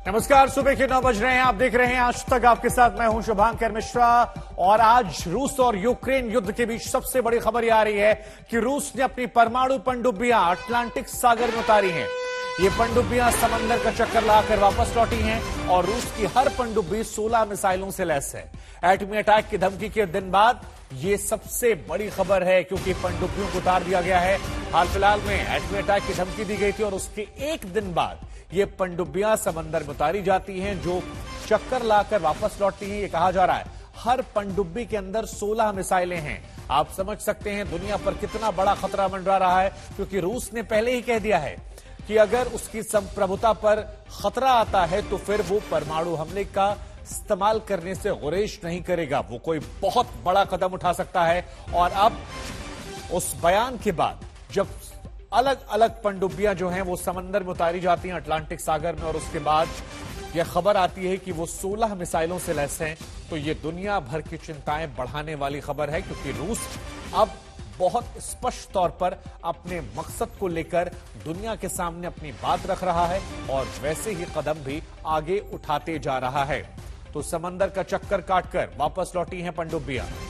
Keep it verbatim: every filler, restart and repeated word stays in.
नमस्कार, सुबह के नौ बज रहे हैं। आप देख रहे हैं आज तक, आपके साथ मैं हूं शुभांकर मिश्रा। और आज रूस और यूक्रेन युद्ध के बीच सबसे बड़ी खबर यह आ रही है कि रूस ने अपनी परमाणु पनडुब्बियां अटलांटिक सागर में उतारी हैं। ये पनडुब्बियां समंदर का चक्कर लगाकर वापस लौटी हैं और रूस की हर पनडुब्बी सोलह मिसाइलों से लैस है। एटमी अटैक की धमकी के दिन बाद ये सबसे बड़ी खबर है, क्योंकि पनडुब्बियों को उतार दिया गया है। हाल फिलहाल में एटमी अटैक की धमकी दी गई थी और उसके एक दिन बाद ये पनडुब्बियां समंदर में उतारी जाती हैं, जो चक्कर लाकर वापस लौटती हैं। ये कहा जा रहा है हर पनडुब्बी के अंदर सोलह मिसाइलें हैं। आप समझ सकते हैं दुनिया पर कितना बड़ा खतरा मंडरा रहा है, क्योंकि रूस ने पहले ही कह दिया है कि अगर उसकी संप्रभुता पर खतरा आता है तो फिर वो परमाणु हमले का इस्तेमाल करने से गुरेज नहीं करेगा। वो कोई बहुत बड़ा कदम उठा सकता है। और अब उस बयान के बाद जब अलग अलग पनडुब्बियां जो हैं वो समंदर में उतारी जाती हैं अटलांटिक सागर में, और उसके बाद यह खबर आती है कि वो सोलह मिसाइलों से लैस हैं, तो ये दुनिया भर की चिंताएं बढ़ाने वाली खबर है। क्योंकि रूस अब बहुत स्पष्ट तौर पर अपने मकसद को लेकर दुनिया के सामने अपनी बात रख रहा है और वैसे ही कदम भी आगे उठाते जा रहा है। तो समंदर का चक्कर काटकर वापस लौटी हैं पनडुब्बियां।